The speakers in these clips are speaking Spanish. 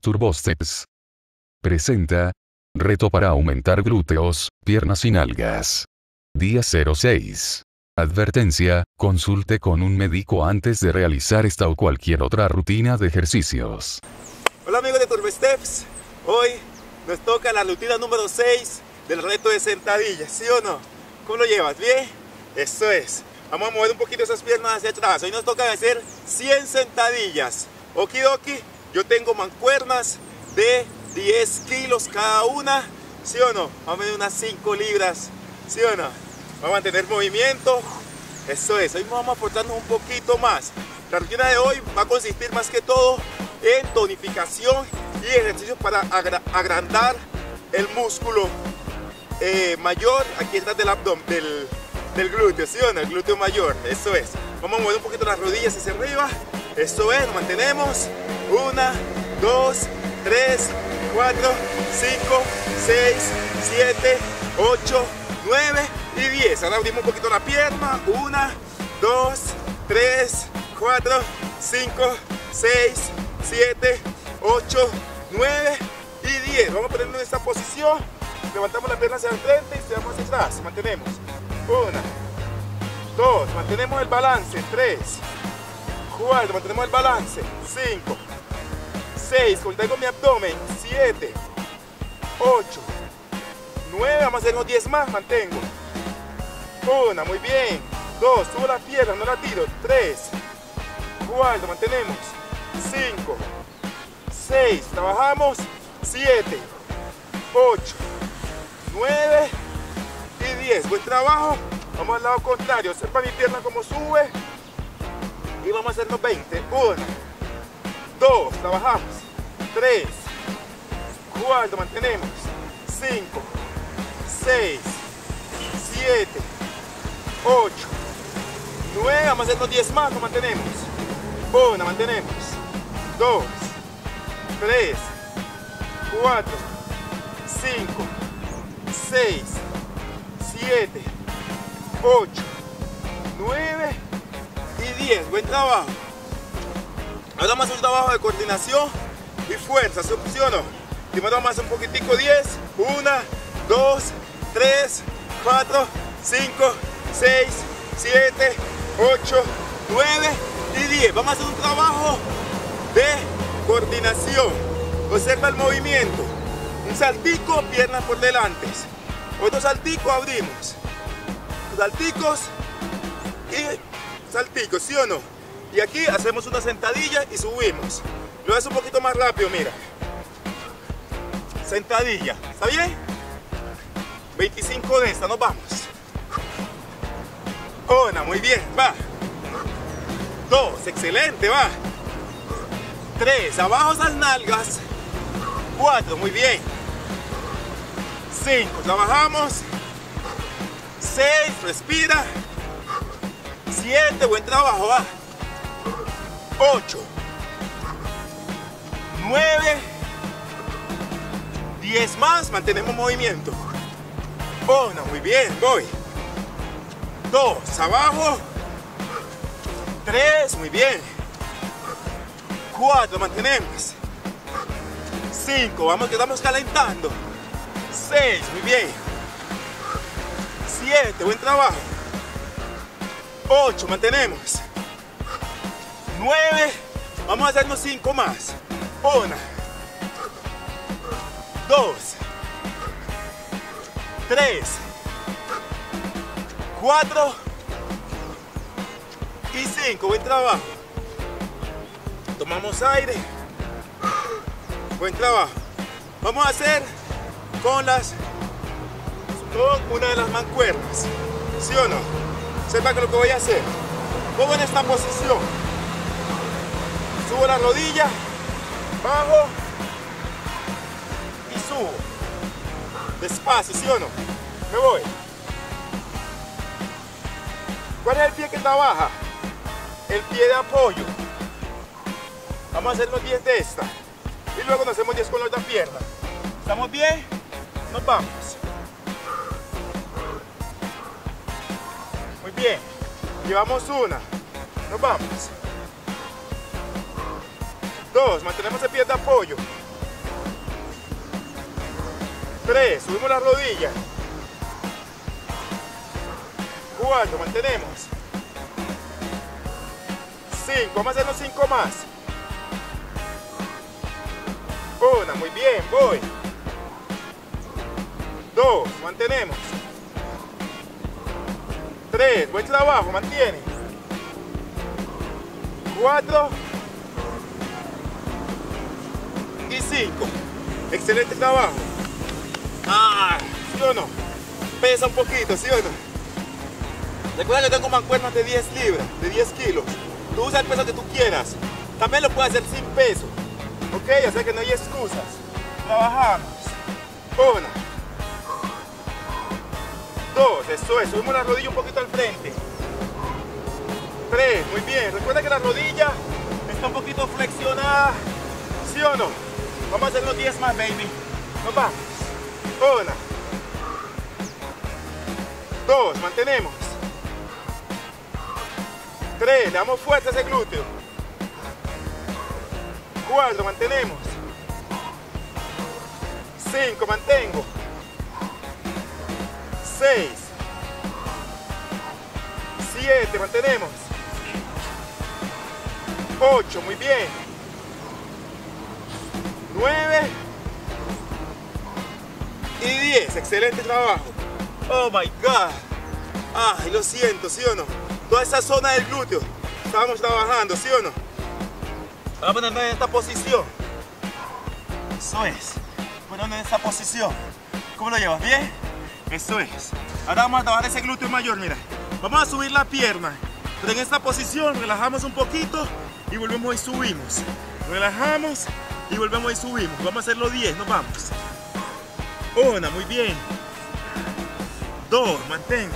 Turbosteps. Presenta. Reto para aumentar glúteos, piernas y nalgas. Día 06. Advertencia, consulte con un médico antes de realizar esta o cualquier otra rutina de ejercicios. Hola amigos de Turbosteps, hoy nos toca la rutina número 6 del reto de sentadillas, ¿sí o no? ¿Cómo lo llevas? ¿Bien? Eso es. Vamos a mover un poquito esas piernas hacia atrás. Hoy nos toca hacer 100 sentadillas. Okidoki, yo tengo mancuernas de 10 kilos cada una, ¿sí o no? Vamos a medir unas 5 libras, ¿sí o no? Vamos a mantener movimiento, eso es. Hoy vamos a aportarnos un poquito más. La rutina de hoy va a consistir más que todo en tonificación y ejercicios para agrandar el músculo mayor aquí detrás del abdomen, del glúteo, ¿sí o no? El glúteo mayor, eso es. Vamos a mover un poquito las rodillas hacia arriba, eso es, nos mantenemos. 1, 2, 3, 4, 5, 6, 7, 8, 9 y 10. Ahora abrimos un poquito la pierna. 1, 2, 3, 4, 5, 6, 7, 8, 9 y 10. Vamos a ponernos en esta posición. Levantamos la pierna hacia el frente y tiramos hacia atrás. Mantenemos. 1, 2, mantenemos el balance. 3, 4, mantenemos el balance. 5, 6, contraigo mi abdomen. 7, 8, 9, vamos a hacer unos 10 más, mantengo. 1, muy bien. 2, subo la pierna, no la tiro. 3, 4, mantenemos. 5, 6, trabajamos. 7, 8, 9 y 10. Buen trabajo. Vamos al lado contrario. Observa mi pierna como sube. Y vamos a hacernos 20. 1, 2, trabajamos. 3, 4, mantenemos. 5, 6, 7, 8, 9, vamos a hacernos 10 más, nos mantenemos. 1, mantenemos. 2, 3, 4, 5, 6, 7, 8, 9 y 10. Buen trabajo. Ahora vamos a hacer un trabajo de coordinación y fuerza, ¿sí o no? Primero vamos a hacer un poquitico 10. 1, 2, 3, 4, 5, 6, 7, 8, 9 y 10. Vamos a hacer un trabajo de coordinación. Observa el movimiento. Un saltico, piernas por delante. Otro saltico, abrimos. Salticos y salticos, ¿sí o no? Y aquí hacemos una sentadilla y subimos. Lo haces un poquito más rápido, mira. Sentadilla, ¿está bien? 25 de esta, nos vamos. 1, muy bien, va. 2, excelente, va. 3, abajo esas nalgas. 4, muy bien. 5, trabajamos. 6, respira. 7, buen trabajo, va. 8, 9, 10 más, mantenemos movimiento. 1, muy bien, voy. 2, abajo. 3, muy bien. 4, mantenemos. 5, vamos que estamos calentando. 6, muy bien. 7, buen trabajo. 8, mantenemos. 9, vamos a hacernos 5 más. 1, 2, 3, 4 y 5. Buen trabajo. Tomamos aire. Buen trabajo. Vamos a hacer con una de las mancuernas, ¿sí o no? Sepa que lo que voy a hacer. Pongo en esta posición. Subo la rodilla, bajo y subo. Despacio, ¿sí o no? Me voy. ¿Cuál es el pie que trabaja? El pie de apoyo. Vamos a hacer los 10 de esta. Y luego nos hacemos 10 con la otra pierna. ¿Estamos bien? Nos vamos. Muy bien. Llevamos una. Nos vamos. 2, mantenemos el pie de apoyo. 3, subimos la rodilla. 4, mantenemos. 5, vamos a hacernos 5 más. 1, muy bien, voy. 2, mantenemos. 3, buen trabajo, mantiene. 4 y 5. Excelente trabajo. ¿Sí o no? Pesa un poquito, ¿sí o no? Recuerda que tengo mancuernas de 10 libras, de 10 kilos. Tú usa el peso que tú quieras. También lo puedes hacer sin peso. ¿Ok? O sea que no hay excusas. Trabajamos. 1, 2, eso es. Subimos la rodilla un poquito al frente. 3, muy bien. Recuerda que la rodilla está un poquito flexionada. ¿Sí o no? Vamos a hacer unos 10 más, baby. Nos vamos. 1, 2, mantenemos. 3, le damos fuerza a ese glúteo. 4, mantenemos. 5, mantengo. 6, 7, mantenemos. 8, muy bien. 9 y 10, excelente trabajo. Oh my God. Ay, lo siento, ¿sí o no? Toda esa zona del glúteo estábamos trabajando, ¿sí o no? Vamos a ponernos en esta posición. Eso es. Ponernos en esta posición. ¿Cómo lo llevas? ¿Bien? Eso es. Ahora vamos a trabajar ese glúteo mayor, mira. Vamos a subir la pierna. Pero en esta posición relajamos un poquito y volvemos y subimos. Relajamos y volvemos y subimos. Vamos a hacerlo 10, nos vamos. 1, muy bien. 2, mantengo.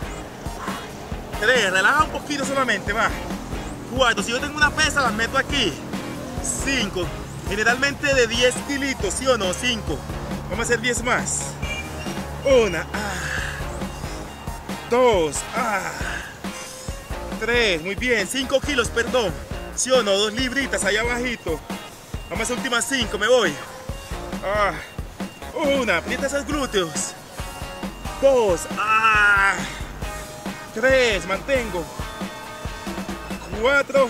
3, relaja un poquito solamente, va. 4, si yo tengo una pesa, la meto aquí. 5, generalmente de 10 kilitos, ¿sí o no? 5. Vamos a hacer 10 más. 1, 2, 3, muy bien. 5 kilos, perdón. ¿Sí o no? 2 libritas allá abajito. Vamos a hacer últimas 5, me voy. 1, aprieta esos glúteos. 2, 3, mantengo. 4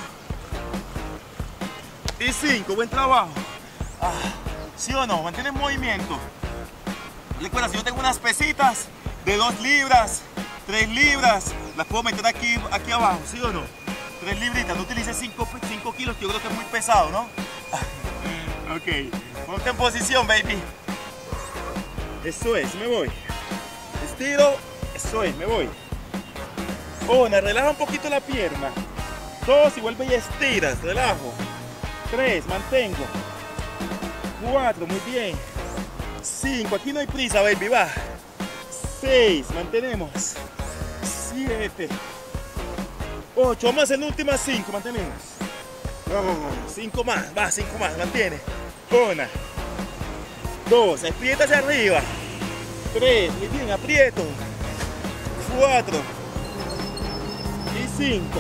y 5, buen trabajo. ¿Sí o no? Mantén el movimiento. Recuerda, si yo tengo unas pesitas de 2 libras, 3 libras, las puedo meter aquí abajo, ¿sí o no? 3 libritas, no utilices 5 kilos, que yo creo que es muy pesado, ¿no? Ok, ponte en posición, baby. Eso es, me voy. Estiro, eso es, me voy. 1, relaja un poquito la pierna. 2, y vuelve y estiras, relajo. 3, mantengo. 4, muy bien. 5, aquí no hay prisa, baby, va. 6, mantenemos. 7, 8, vamos a hacer las últimas 5, mantenemos. 5 más, va, 5 más, mantiene. 1, 2, aprieta hacia arriba. 3, muy bien, aprieto. 4 y 5.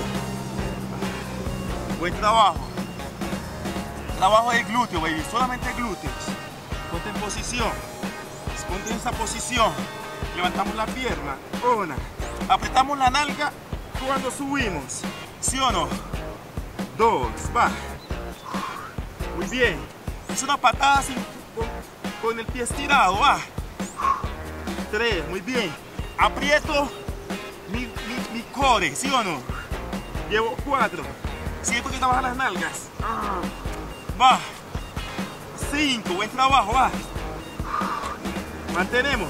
Buen trabajo. Trabajo del glúteo, baby, solamente glúteos. Ponte en posición. Ponte en esa posición. Levantamos la pierna. 1. Apretamos la nalga cuando subimos. ¿Sí o no? 2. Va. Muy bien. Es una patada con el pie estirado. Va. 3. Muy bien. Aprieto mi core. ¿Sí o no? Llevo 4. Siento que trabajan las nalgas. Va. 5. Buen trabajo. Va. Mantenemos.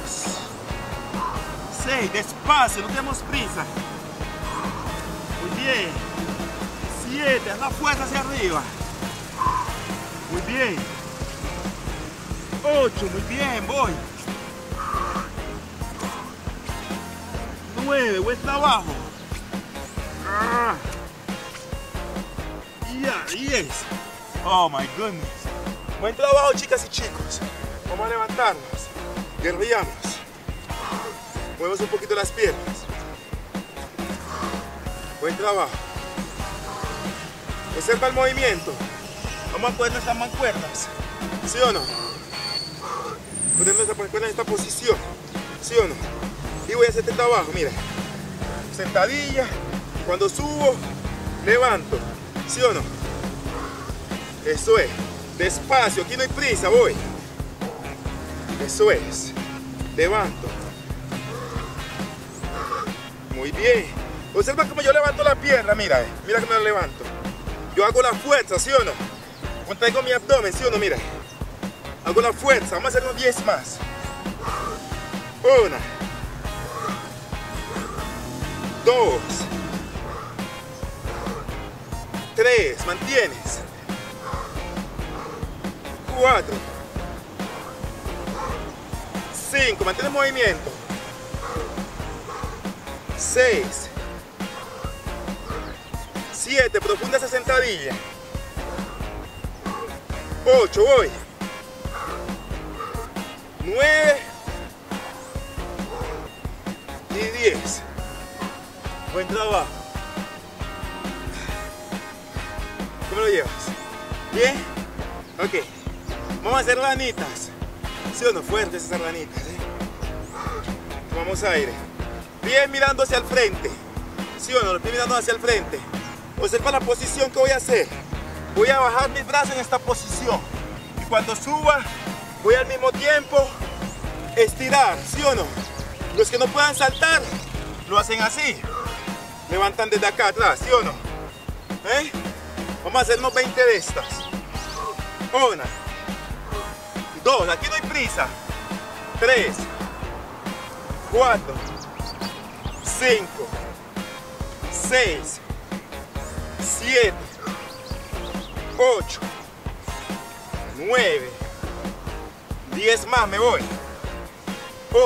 6. Despacio. No tenemos prisa. Muy bien. 7. Haz la fuerza hacia arriba. Muy bien. 8. Muy bien. Voy. 9. Buen trabajo. Ya, 10. Oh my goodness. Buen trabajo, chicas y chicos. Vamos a levantarnos. Guerreamos. Movemos un poquito las piernas. Buen trabajo. Observa el movimiento. Vamos a poner nuestras mancuernas. ¿Sí o no? poner nuestra mancuerna en esta posición, ¿sí o no? Y voy a hacer este trabajo, mira. Sentadilla, cuando subo, levanto, ¿sí o no? Eso es. Despacio, aquí no hay prisa, voy. Eso es. Levanto. Muy bien. Observa cómo yo levanto la pierna, mira, mira que me la levanto. Yo hago la fuerza, ¿sí o no? Contraigo mi abdomen, ¿sí o no? Mira. Hago la fuerza, vamos a hacer unos 10 más. 1, 2, 3, mantienes. 4, 5, mantén el movimiento. 6, 7, profunda esa sentadilla. 8, voy. 9 y 10. Buen trabajo. ¿Cómo lo llevas? ¿Bien? Ok. Vamos a hacer ranitas. ¿Sí o no? Fuertes esas ranitas, Tomamos aire. Bien mirando hacia el frente. ¿Sí o no? Los pies mirando hacia el frente. Observa la posición que voy a hacer. Voy a bajar mis brazos en esta posición. Y cuando suba, voy al mismo tiempo estirar, ¿sí o no? Los que no puedan saltar, lo hacen así. Levantan desde acá atrás, ¿sí o no? Vamos a hacer unos 20 de estas. 1, 2, aquí no hay prisa. 3, 4, 5, 6, 7, 8, 9, 10 más, me voy. 1,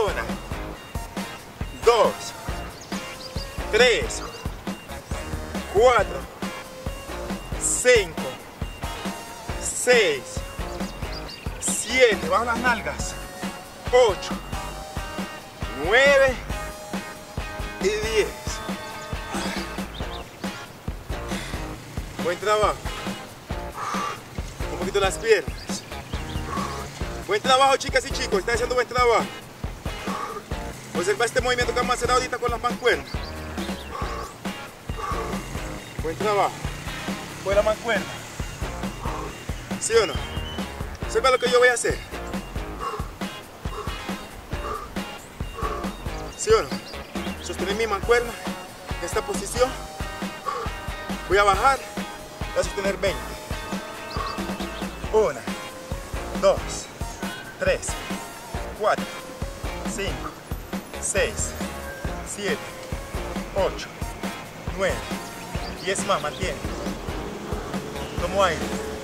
2, 3, 4, 5, 6, 7, bajo las nalgas. 8, 9 y 10. Buen trabajo. Un poquito las piernas. Buen trabajo, chicas y chicos, están haciendo buen trabajo. Observa este movimiento que vamos a hacer ahorita con las mancuernas. Buen trabajo. Con la mancuerna. ¿Sí o no? Observa lo que yo voy a hacer. ¿Sí o no? Sostener mi mancuerna en esta posición. Voy a bajar. Voy a sostener 20. 1, 2, 3, 4, 5, 6, 7, 8, 9, 10 más, mantiene. Tomo aire.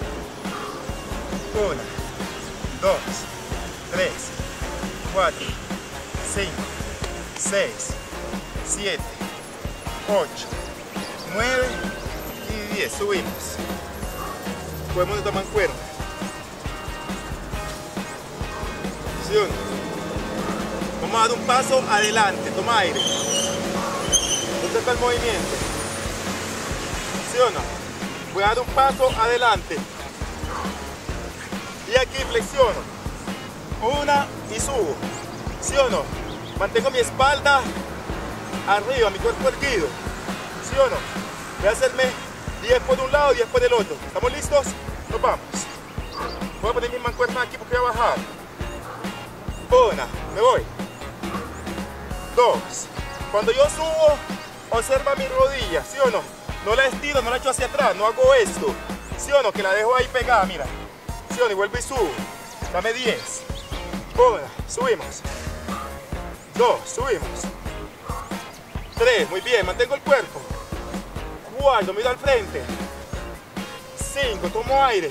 1, 2, 3, 4, 5, 6, 7, 8, 9 y 10. Subimos. Podemos nuestra mancuerna. ¿Sí o no? Vamos a dar un paso adelante. Toma aire. Observa el movimiento. ¿Sí o no? Voy a dar un paso adelante. Y aquí flexiono. 1 y subo. ¿Sí o no? Mantengo mi espalda arriba, mi cuerpo erguido. ¿Sí o no? Voy a hacerme 10 por un lado y 10 por el otro. ¿Estamos listos? Nos vamos. Voy a poner mi mancuerna aquí porque voy a bajar. 1, me voy. 2. Cuando yo subo, observa mi rodilla, ¿sí o no? No la estiro, no la echo hacia atrás, no hago esto. ¿Sí o no? Que la dejo ahí pegada, mira. ¿Sí o no? Y vuelvo y subo. Dame 10. 1, subimos. 2, subimos. 3, muy bien, mantengo el cuerpo. 4, miro al frente. 5, tomo aire.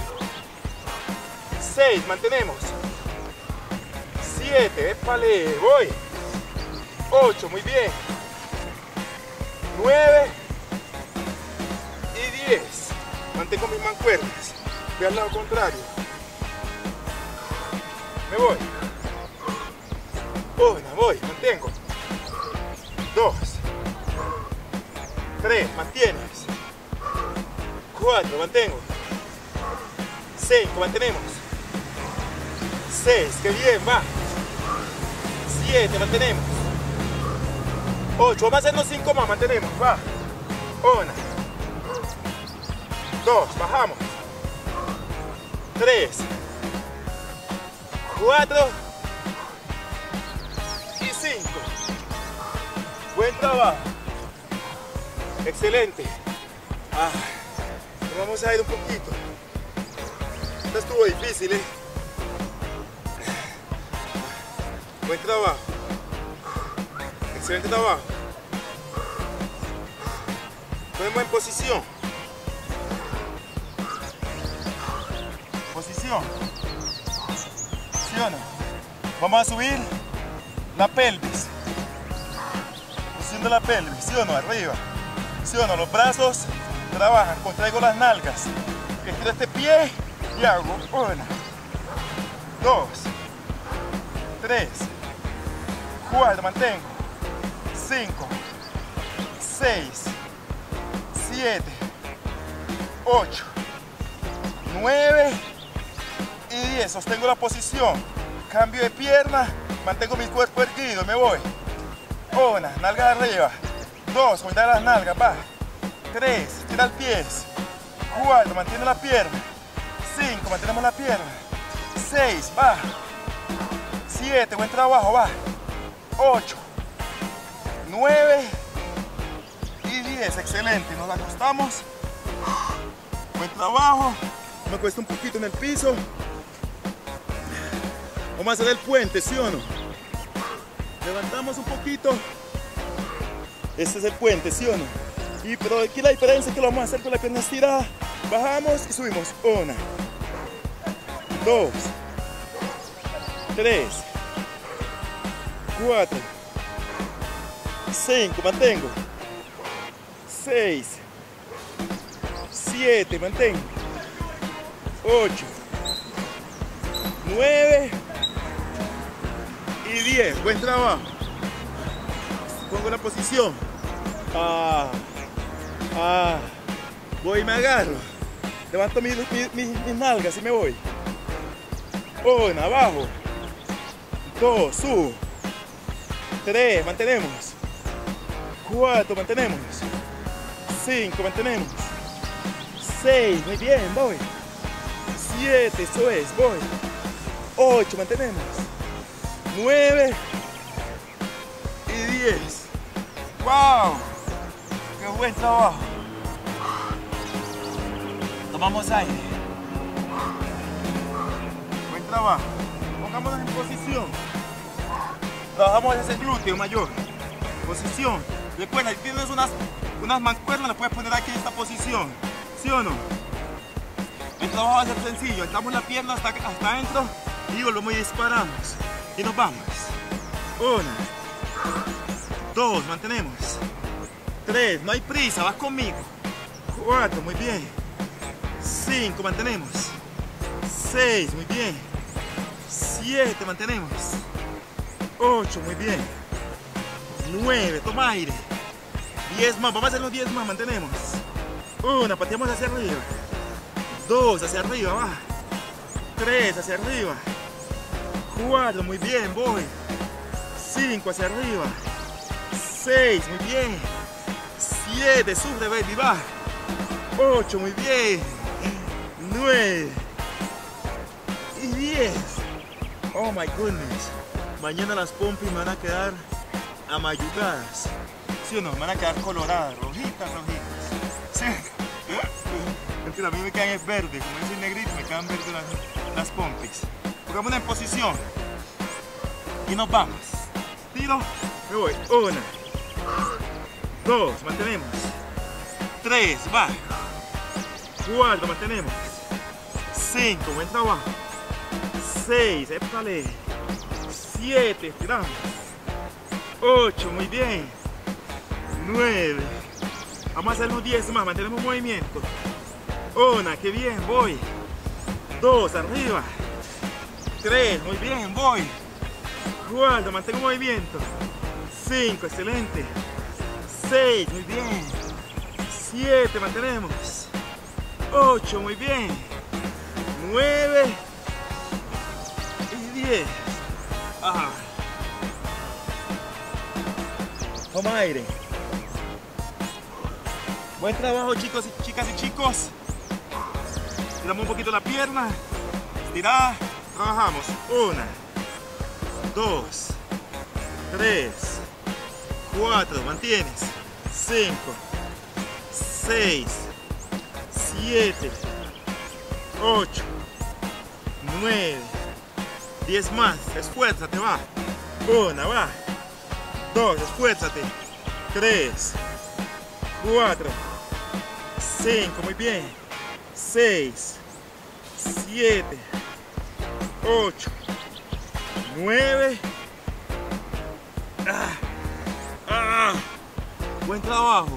6, mantenemos. 7, épale, voy. 8, muy bien. 9 y 10. Mantengo mis mancuernas. Voy al lado contrario. Me voy. 1, voy, mantengo. 2, 3, mantienes. 4, mantengo. 5, mantenemos. 6, qué bien, va. 7, mantenemos. 8, vamos a hacernos 5 más, mantenemos, va. 1, 2, bajamos. 3, 4 y 5. Buen trabajo. Excelente. Vamos a ir un poquito. Esto estuvo difícil, ¿eh? Buen trabajo. Excelente trabajo. Ponemos en posición. Posición. ¿Sí o no? Vamos a subir la pelvis. Posición de la pelvis. ¿Sí o no? Arriba. ¿Sí o no? Los brazos trabajan. Contraigo las nalgas. Estiro este pie y hago 1, 2, 3, 4, mantengo. 5, 6, 7, 8, 9 y 10. Sostengo la posición. Cambio de pierna. Mantengo mi cuerpo erguido. Me voy. 1, nalgas arriba. 2, cuidar las nalgas. Va. 3, tira el pie. 4, mantiene la pierna. 5, mantenemos la pierna. 6, va. 7, buen trabajo, va. 8, 9 y 10, excelente. Nos acostamos. Buen trabajo. Me acuesto un poquito en el piso. Vamos a hacer el puente, ¿sí o no? Levantamos un poquito. Este es el puente, ¿sí o no? Pero aquí la diferencia es que lo vamos a hacer con la pierna estirada. Bajamos y subimos. 1, 2, 3, 4, 5, mantengo. 6, 7, mantengo. 8, 9 y 10. Buen trabajo. Pongo la posición. Voy y me agarro. Levanto mis nalgas y me voy. 1, abajo. 2, subo. 3, mantenemos. 4, mantenemos. 5, mantenemos. 6, muy bien, voy. 7, eso es, voy. 8, mantenemos. 9 y 10. ¡Wow! ¡Qué buen trabajo! Tomamos aire. Buen trabajo. Pongámonos en posición. Trabajamos ese glúteo mayor. Posición. Recuerda, si tienes unas mancuernas, las puedes poner aquí en esta posición. ¿Sí o no? El trabajo va a ser sencillo. Entramos la pierna hasta adentro y volvemos y disparamos. Y nos vamos. 1, 2, mantenemos. 3, no hay prisa, vas conmigo. 4, muy bien. 5, mantenemos. 6, muy bien. 7, mantenemos. 8, muy bien. 9, toma aire. 10 más, vamos a hacer los 10 más, mantenemos. 1, pateamos hacia arriba. 2, hacia arriba, va. 3, hacia arriba. 4, muy bien, voy. 5, hacia arriba. 6, muy bien. 7, sube, baby, va. 8, muy bien. 9 y 10. Oh my goodness. Mañana las pompis me van a quedar amayugadas. ¿Sí o no? Me van a quedar coloradas, rojitas, rojitas. ¿Sí? Mentira, a mí me quedan verdes. Como yo soy negrito, me quedan verdes las pompis. Pongámonos en posición. Y nos vamos. Tiro, me voy. 1, 2, mantenemos. 3, va. 4, mantenemos. 5, buen trabajo. 6, épale. 7, estiramos. 8, muy bien. 9. Vamos a hacer unos 10 más, mantenemos movimiento. 1, qué bien, voy. 2, arriba. 3, muy bien, voy. 4, mantengo movimiento. 5, excelente. 6, muy bien. 7, mantenemos. 8, muy bien. 9 y 10. Toma aire. Buen trabajo, chicos y chicas y chicos. Tiramos un poquito la pierna. Estirada. Trabajamos. 1, 2, 3, 4. Mantienes. 5, 6, 7, 8, 9, 10 más. Esfuérzate, va. 1, va. 2, esfuérzate. 3, 4, 5, muy bien. 6, 7, 8, 9. Buen trabajo.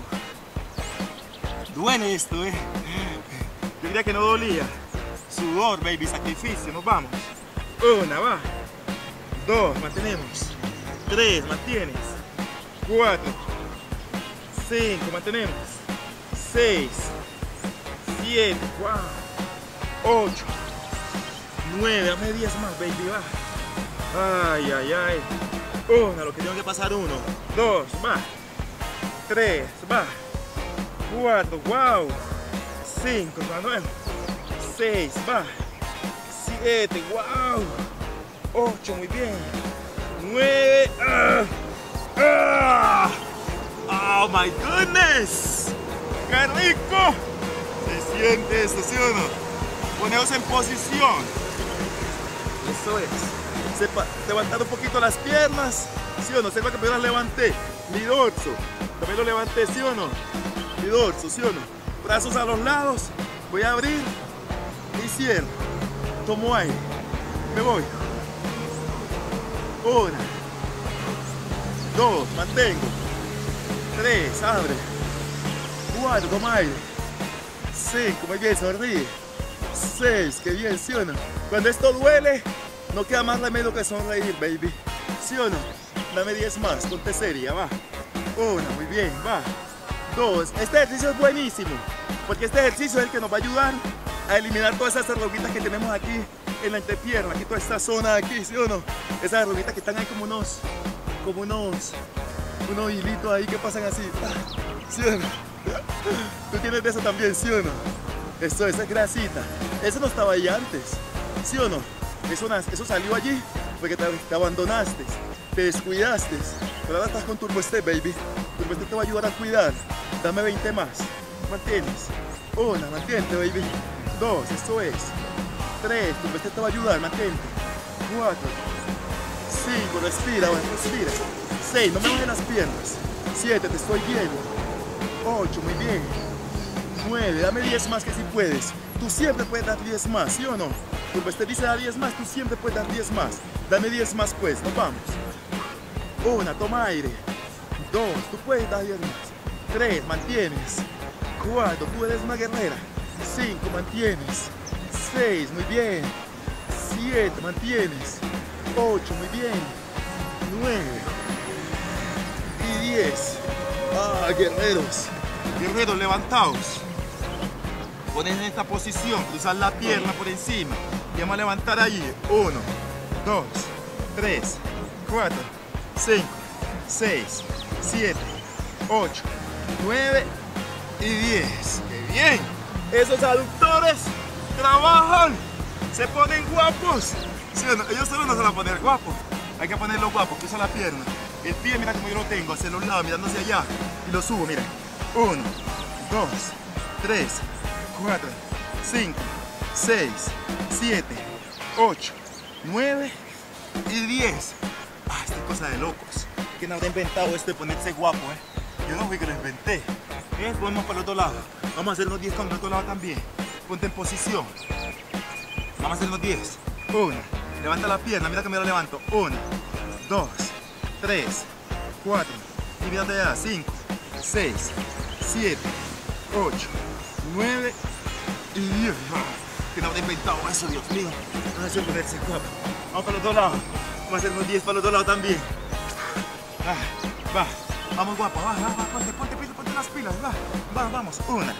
Duele esto, Yo diría que no dolía. Sudor, baby, sacrificio. Nos vamos. 1, va. 2, mantenemos. 3, mantienes. 4, 5, mantenemos. 6, 7, wow. 8, 9, dame 10 más, baby, va. Ay, ay, ay. 1, lo que tengo que pasar. 1, 2, va. 3, va. 4, wow. 5, va nuevo. 6, va. 7, wow. 8, muy bien. 9, oh my goodness. ¡Qué rico! Se siente esto, ¿sí o no? Poneos en posición. Eso es. Levantar un poquito las piernas. ¿Sí o no? Sepa que yo las levanté. Mi dorso. También lo levanté, ¿sí o no? Mi dorso, ¿sí o no? Brazos a los lados. Voy a abrir y cierro. Tomo aire. Me voy. 1, 2, mantengo. 3, abre. 4, toma aire. 5, muy bien, sonríe. 6, qué bien, ¿sí o no? Cuando esto duele, no queda más remedio que sonreír, baby. ¿Sí o no? Dame 10 más, ponte seria, va. 1, muy bien, va. 2, este ejercicio es buenísimo, porque este ejercicio es el que nos va a ayudar a eliminar todas esas arruguitas que tenemos aquí en la entrepierna, aquí toda esta zona de aquí, ¿sí o no? Esas arruguitas que están ahí como unos hilitos ahí que pasan así, ¿sí o no? Tú tienes de eso también, ¿sí o no? Eso, esa es grasita, eso no estaba ahí antes, ¿sí o no? Eso salió allí porque te abandonaste, te descuidaste, pero ahora estás con Turbo Step, baby. Turbo Step te va a ayudar a cuidar. Dame 20 más, mantienes. 1, mantente, baby. 2, eso es. 3, Turbo Step te va a ayudar, mantente. 4, 5, respira, bueno, respira. 6, no me bajes las piernas. 7, te estoy viendo. 8, muy bien. 9, dame 10 más que si puedes. Tú siempre puedes dar 10 más, ¿sí o no? Turbo Step dice dar 10 más, tú siempre puedes dar 10 más. Dame 10 más pues, nos vamos. 1, toma aire. 2, tú puedes dar 10 más. 3, mantienes. 4, tú eres una guerrera. 5, mantienes. 6, muy bien. 7, mantienes. 8, muy bien. 9 y 10. Guerreros. Guerreros, levantaos. Pones en esta posición, cruzar la pierna por encima. Y vamos a levantar allí. 1, 2, 3, 4, 5, 6, 7, 8, 9 y 10. ¡Qué bien! Esos aductores trabajan, se ponen guapos. ¿Sí o no? Ellos solo no se van a poner guapos. Hay que ponerlo guapo, cruza la pierna. El pie, mira como yo lo tengo, hacia los lados, mirando hacia allá. Y lo subo, mira. 1, 2, 3, 4, 5, 6, 7, 8, 9 y 10. Esta es cosa de locos. ¿Quién habrá inventado esto de ponerse guapo, Yo no fui que lo inventé. Vamos para el otro lado. Vamos a hacer los 10 con el otro lado también. Ponte en posición. Vamos a hacer los 10. 1. Levanta la pierna, mira que me lo levanto. 1, 2, 3, 4. Y mírate allá. 5, 6, 7, 8, 9 y 10. ¿Quién habrá inventado eso, Dios mío? Vamos a hacer ponerse guapo. Vamos para el otro lado. Vamos a hacer unos 10 para el otro lado también. Va. Vamos, guapo. Va. Ponte las pilas. Va, vamos. 1, 2,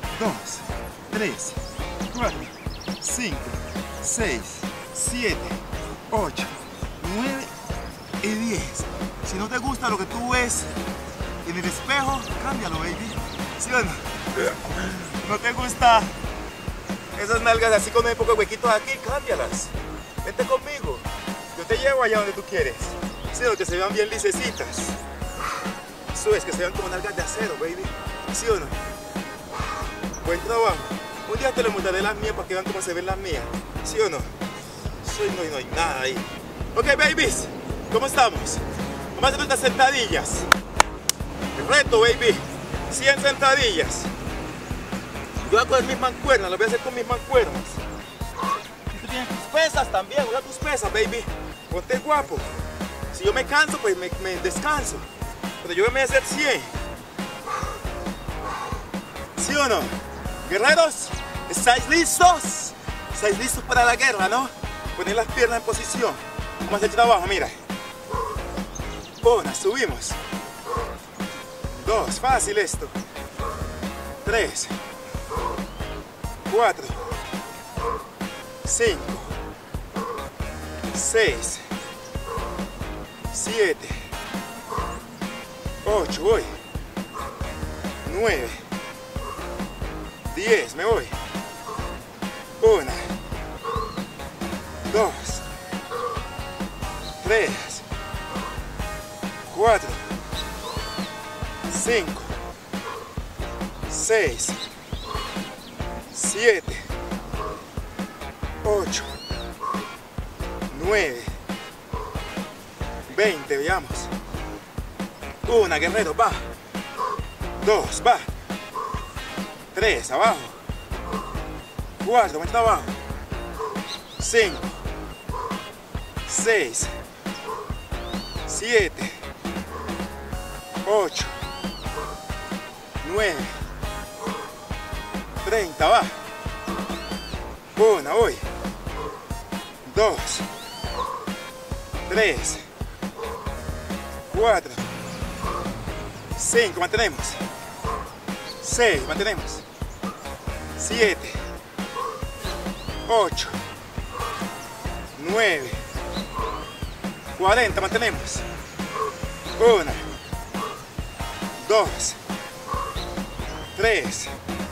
3, 4, 5, 6, 7, 8, 9 y 10. Si no te gusta lo que tú ves en el espejo, cámbialo, baby. ¿Sí o no? ¿No te gusta esas nalgas así con un poco de huequitos aquí? Cámbialas. Vente conmigo. Yo te llevo allá donde tú quieres. ¿Sí o no? Que se vean bien lisecitas. Eso es, que se vean como nalgas de acero, baby. ¿Sí o no? Buen trabajo. Un día te le mostraré las mías para que vean cómo se ven las mías. ¿Sí o no? No hay nada ahí. Ok, babies. ¿Cómo estamos? Vamos a hacer unas sentadillas. El reto, baby. 100 sentadillas. Yo voy a coger mis mancuernas. Lo voy a hacer con mis mancuernas. Tú tienes tus pesas también. Usa tus pesas, baby. Ponte guapo. Si yo me canso, pues me descanso. Pero yo voy a hacer 100. ¿Sí o no? Guerreros, ¿estáis listos? ¿Estáis listos para la guerra, no? Poner las piernas en posición. Vamos a hacer trabajo, mira. 1, subimos. 2, fácil esto. 3, 4, 5, 6, 7, 8, voy. 9, 10, me voy. 1, 2, 3, 4, 5, 6, 7, 8, 9, 20, veamos. 1, guerrero, va. 2, va. 3, abajo. 4, vente abajo. 5, 6, 7, 8, 9, 30, va. 1, voy. 2, 3, 4, 5, mantenemos. 6, mantenemos. 7, 8, 9, 40, mantenemos. 1, 2, 3,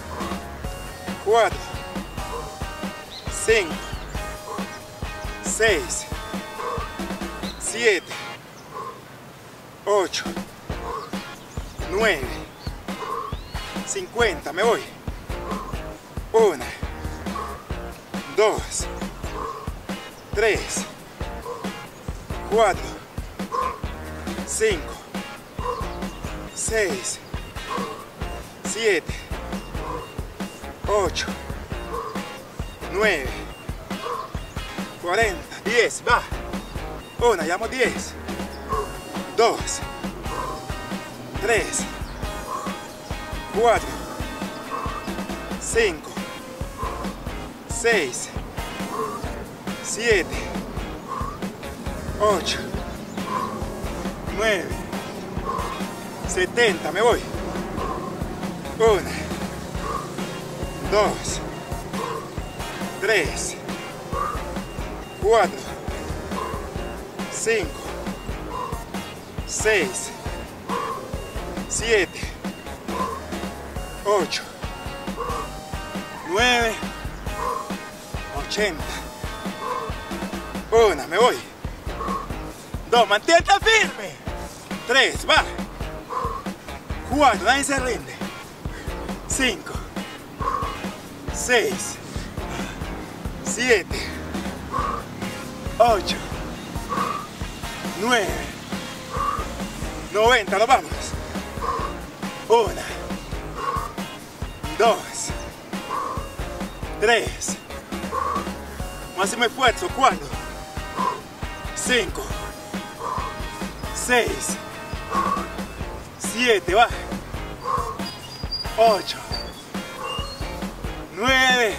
4, 5, 6, 7, 8, 9, 50, me voy. 1, 2, 3, 4, 5, 6, 7, 8, 9, 40, 10, va. 1, llevamos 10, 2, 3, 4, 5, 6, 7, 8, 9, 70, me voy. 1, 2, 3, 4, 5, 6, 7, 8, 9, 80. 1, me voy. 2, mantente firme. 3, va. 4, nadie se rinde. 5, 6, 7, 8, 9, 90, nos vamos. 1, 2, 3, máximo esfuerzo, 4, 5, 6, 7, va. 8, 9,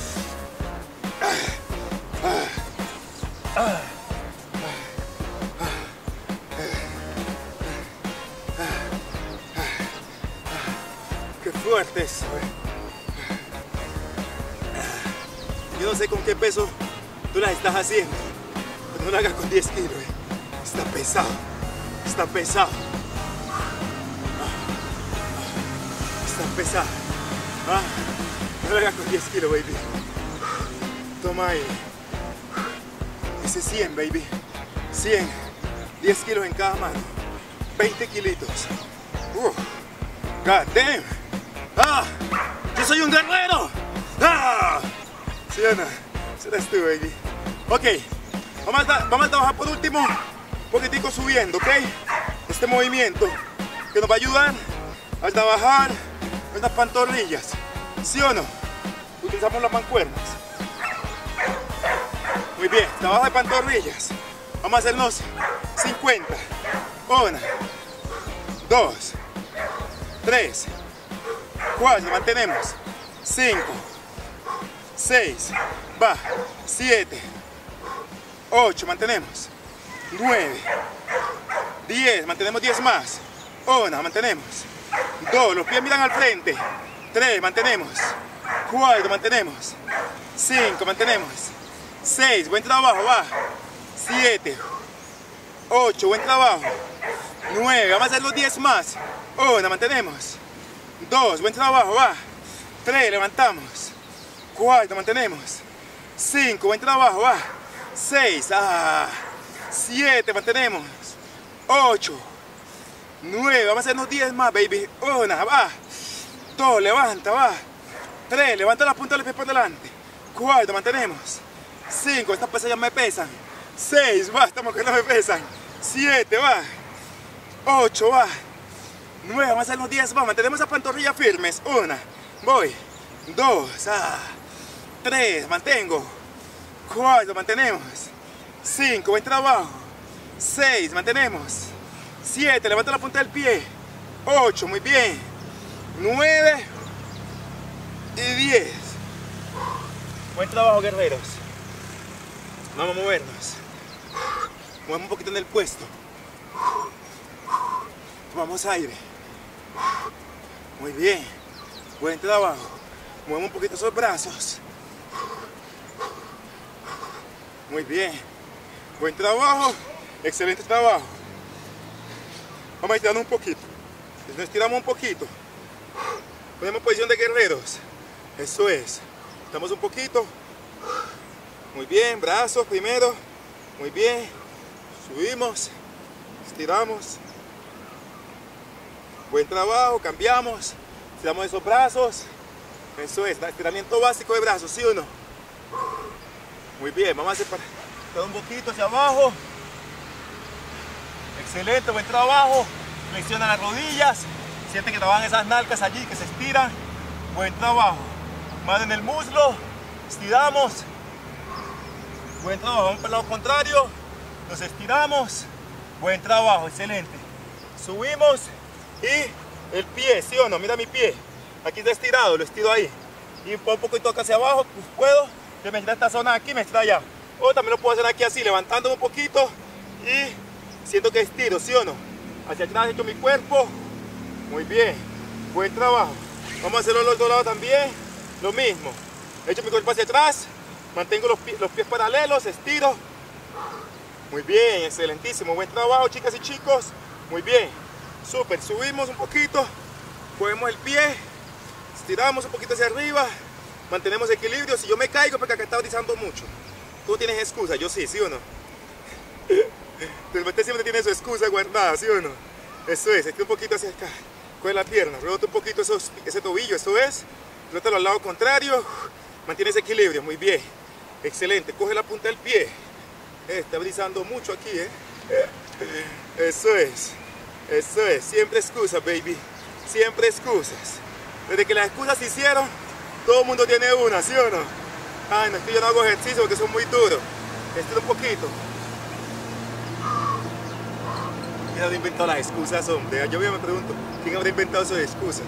qué fuerte eso, Yo no sé con qué peso tú las estás haciendo, pero no lo hagas con 10 kilos, está pesado. Está pesado. Está pesado. No lo hagas con 10 kilos, baby. Toma aire. Ese 100, baby. 100. 10 kilos en cada mano. 20 kilitos. God damn. Yo soy un guerrero. ¿Sí o no? Ese eres tú, baby. Ok. Vamos a trabajar por último un poquitico subiendo, ¿ok? Este movimiento que nos va a ayudar a trabajar nuestras pantorrillas. ¿Sí o no? Utilizamos las mancuernas. Muy bien, trabajo de pantorrillas. Vamos a hacernos 50. 1, 2, 3, 4, mantenemos. 5, 6, va. 7, 8, mantenemos. 9, 10, mantenemos 10 más. 1, mantenemos. 2, los pies miran al frente. 3, mantenemos. 4, mantenemos. 5, mantenemos. 6, buen trabajo, va. 7, 8, buen trabajo. 9, vamos a hacer los 10 más. 1, mantenemos. 2, buen trabajo, va. 3, levantamos. 4, mantenemos. 5, buen trabajo, va. 6, 7, mantenemos. 8, 9, vamos a hacer los 10 más, baby. 1, va. 2, levanta, va. 3, levanta la punta de los pies por delante. 4, mantenemos. 5, estas pesas ya me pesan. 6, va, estamos que no me pesan. 7, va. 8, va. 9, vamos a hacer los 10, va. Mantenemos las pantorrillas firmes. 1, voy. 2, 3, mantengo. 4, mantenemos. 5, buen trabajo. 6, mantenemos. 7, levanta la punta del pie. 8, muy bien. 9 y 10. Buen trabajo, guerreros. Vamos a movernos. Movemos un poquito en el puesto. Tomamos aire. Muy bien. Buen trabajo. Movemos un poquito esos brazos. Muy bien. Buen trabajo. Excelente trabajo. Vamos a estirarnos un poquito. Nos estiramos un poquito. Ponemos posición de guerreros. Eso es. Estamos un poquito. Muy bien. Brazos primero. Muy bien. Subimos. Estiramos. Buen trabajo. Cambiamos. Estiramos esos brazos. Eso es. Estiramiento básico de brazos, ¿sí o no? Muy bien. Vamos a hacer para un poquito hacia abajo. Excelente. Buen trabajo. Flexiona las rodillas. Siente que trabajan esas nalgas allí que se estiran. Buen trabajo. Mano en el muslo. Estiramos. Buen trabajo. Vamos para el lado contrario. Nos estiramos. Buen trabajo. Excelente. Subimos. Y el pie, ¿sí o no? Mira mi pie. Aquí está estirado. Lo estiro ahí. Y un poquito acá hacia abajo. Pues puedo. Que me estira esta zona aquí, me estira allá. O también lo puedo hacer aquí así, levantándome un poquito. Y siento que estiro, ¿sí o no? Hacia atrás he hecho mi cuerpo. Muy bien. Buen trabajo. Vamos a hacerlo los dos lados también. Lo mismo. Echo mi cuerpo hacia atrás. Mantengo los pies paralelos. Estiro. Muy bien. Excelentísimo. Buen trabajo, chicas y chicos. Muy bien. Súper. Subimos un poquito. Cogemos el pie. Estiramos un poquito hacia arriba. Mantenemos equilibrio. Si yo me caigo porque acá está brizando mucho. Tú tienes excusa. Yo sí, ¿sí o no? Usted siempre tiene su excusa guardada, ¿sí o no? Eso es, estira un poquito hacia acá, coge la pierna, rebota un poquito ese tobillo, eso es, rótalo al lado contrario, mantiene ese equilibrio, muy bien, excelente, coge la punta del pie, está brizando mucho aquí, eso es, siempre excusas, baby, siempre excusas, desde que las excusas se hicieron, todo el mundo tiene una, ¿sí o no? Ay, no, es que yo no hago ejercicio porque son muy duros, estira un poquito. ¿Quién habrá inventado las excusas, hombre? Yo me pregunto, ¿quién habrá inventado esas excusas?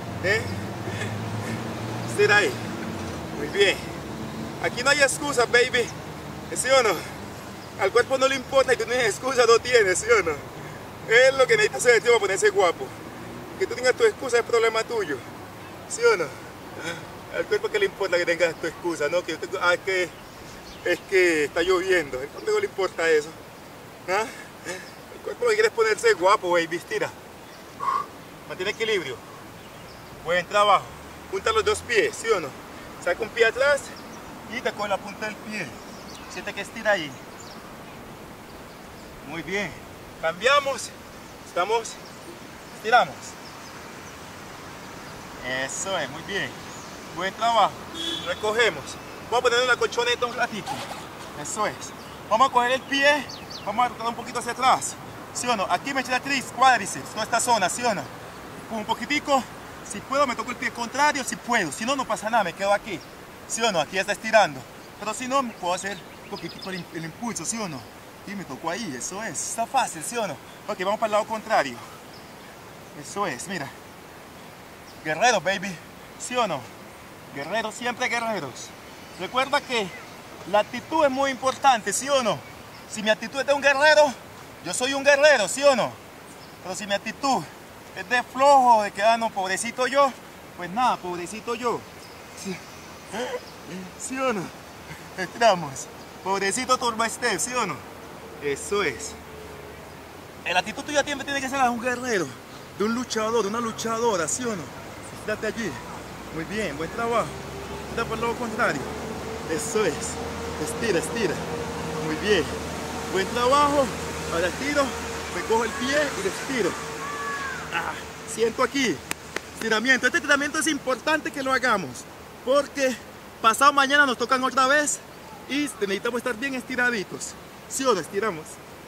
Estira ahí. Muy bien. Aquí no hay excusas, baby. ¿Sí o no? Al cuerpo no le importa y tú tienes excusas, no tienes, ¿sí o no? Es lo que necesitas hacer para ponerse guapo. Que tú tengas tu excusa es problema tuyo. ¿Sí o no? Al cuerpo que le importa que tengas tu excusa, ¿no? Que yo tengo, es que está lloviendo. ¿A cuánto no le importa eso? ¿Ah? cuerpo que quieres ponerse guapo, baby, estira. Mantiene equilibrio. Buen trabajo. Junta los dos pies, ¿sí o no? Saca un pie atrás y te coge la punta del pie. Siente que estira ahí. Muy bien. Cambiamos. Estamos. Estiramos. Eso es, muy bien. Buen trabajo. Recogemos. Vamos a poner una colchoneta un ratito. Eso es. Vamos a coger el pie. Vamos a rotar un poquito hacia atrás. ¿Sí o no? Aquí me echa cuádriceps, toda esta zona, ¿sí o no? Un poquitico. Si puedo me toco el pie contrario, si puedo. Si no, no pasa nada, me quedo aquí. ¿Sí o no? Aquí está estirando. Pero si no, puedo hacer un poquitico el impulso, ¿sí o no? Y me toco ahí, eso es. Está fácil, ¿sí o no? Ok, vamos para el lado contrario. Eso es, mira. Guerreros, baby. ¿Sí o no? Guerreros, siempre guerreros. Recuerda que la actitud es muy importante, ¿sí o no? Si mi actitud es de un guerrero, yo soy un guerrero, ¿sí o no? Pero si mi actitud es de flojo, de que, no, pobrecito yo, pues nada, pobrecito yo. ¿Sí, ¿Sí o no? Entramos. Pobrecito Turbo Step, ¿sí o no? Eso es. La actitud tuya siempre tiene que ser de un guerrero, de un luchador, de una luchadora, ¿sí o no? Estírate allí. Muy bien, buen trabajo. Está por el lado contrario. Eso es. Estira, estira. Muy bien. Buen trabajo. Ahora estiro, recojo el pie y lo estiro. Siento aquí. Estiramiento. Este estiramiento es importante que lo hagamos porque pasado mañana nos tocan otra vez y necesitamos estar bien estiraditos. ¿Sí o no? Estiramos.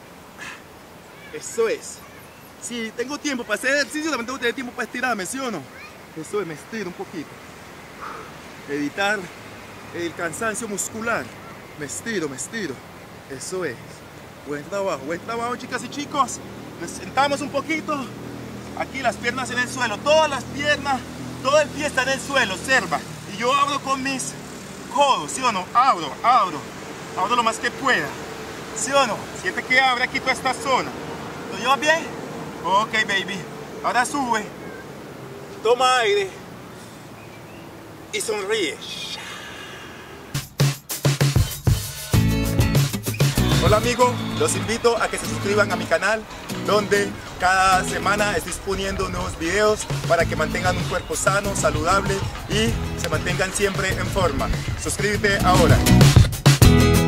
Eso es. Si tengo tiempo para hacer ejercicio, también tengo que tener tiempo para estirarme, ¿sí o no? Eso es, me estiro un poquito. Evitar el cansancio muscular. Me estiro, me estiro. Eso es. Buen trabajo, chicas y chicos. Nos sentamos un poquito. Aquí las piernas en el suelo, todas las piernas, todo el pie está en el suelo, observa. Y yo abro con mis codos, ¿sí o no? Abro lo más que pueda. ¿Sí o no? Siente que abre aquí toda esta zona. ¿Lo llevas bien? Ok, baby. Ahora sube. Toma aire. Y sonríe. Hola amigos, los invito a que se suscriban a mi canal donde cada semana estoy poniendo nuevos videos para que mantengan un cuerpo sano, saludable y se mantengan siempre en forma. Suscríbete ahora.